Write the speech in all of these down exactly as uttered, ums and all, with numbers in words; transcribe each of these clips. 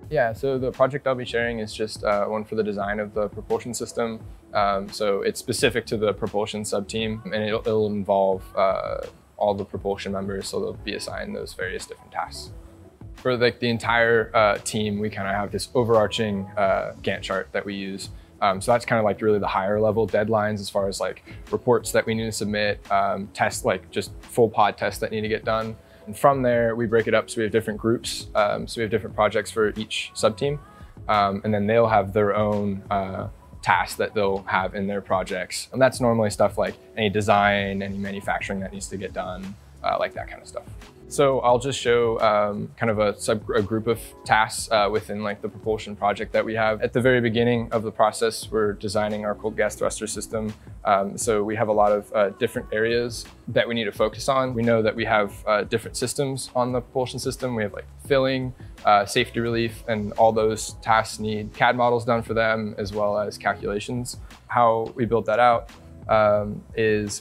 Yeah, so the project I'll be sharing is just uh, one for the design of the propulsion system. Um, so it's specific to the propulsion sub-team, and it'll, it'll involve uh, all the propulsion members, so they'll be assigned those various different tasks. For like the entire uh, team, we kind of have this overarching uh, Gantt chart that we use. Um, so that's kind of like really the higher level deadlines as far as like reports that we need to submit, um, tests, like just full pod tests that need to get done. And from there, we break it up so we have different groups. Um, so we have different projects for each sub-team. Um, and then they'll have their own uh, tasks that they'll have in their projects. And that's normally stuff like any design, any manufacturing that needs to get done, uh, like that kind of stuff. So I'll just show um, kind of a, sub, a group of tasks uh, within like the propulsion project that we have. At the very beginning of the process, we're designing our cold gas thruster system. Um, so we have a lot of uh, different areas that we need to focus on. We know that we have uh, different systems on the propulsion system. We have like filling, uh, safety relief, and all those tasks need C A D models done for them, as well as calculations. How we built that out um, is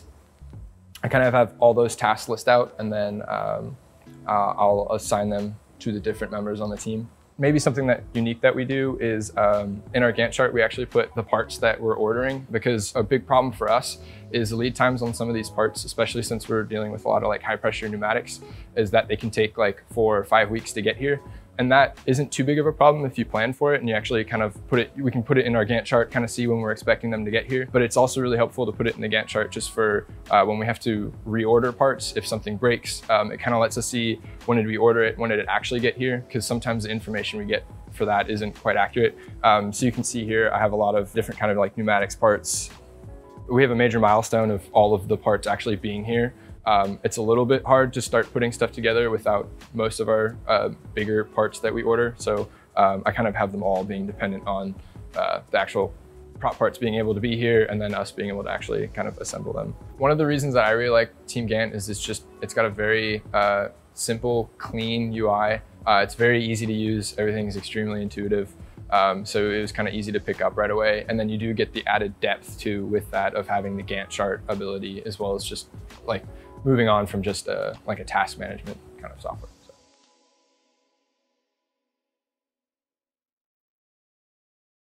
I kind of have all those tasks listed out, and then um, uh, I'll assign them to the different members on the team. Maybe something that unique that we do is um, in our Gantt chart, we actually put the parts that we're ordering, because a big problem for us is the lead times on some of these parts, especially since we're dealing with a lot of like high pressure pneumatics, is that they can take like four or five weeks to get here. And that isn't too big of a problem if you plan for it and you actually kind of put it, we can put it in our Gantt chart, kind of see when we're expecting them to get here. But it's also really helpful to put it in the Gantt chart just for uh, when we have to reorder parts. If something breaks, um, it kind of lets us see when did we order it, when did it actually get here, because sometimes the information we get for that isn't quite accurate. Um, so you can see here, I have a lot of different kind of like pneumatics parts. We have a major milestone of all of the parts actually being here. Um, it's a little bit hard to start putting stuff together without most of our uh, bigger parts that we order. So um, I kind of have them all being dependent on uh, the actual prop parts being able to be here, and then us being able to actually kind of assemble them. One of the reasons that I really like TeamGantt is it's just, it's got a very uh, simple, clean U I. Uh, it's very easy to use. Everything's extremely intuitive. Um, so it was kind of easy to pick up right away. And then you do get the added depth too with that of having the Gantt chart ability, as well as just like moving on from just a, like a task management kind of software.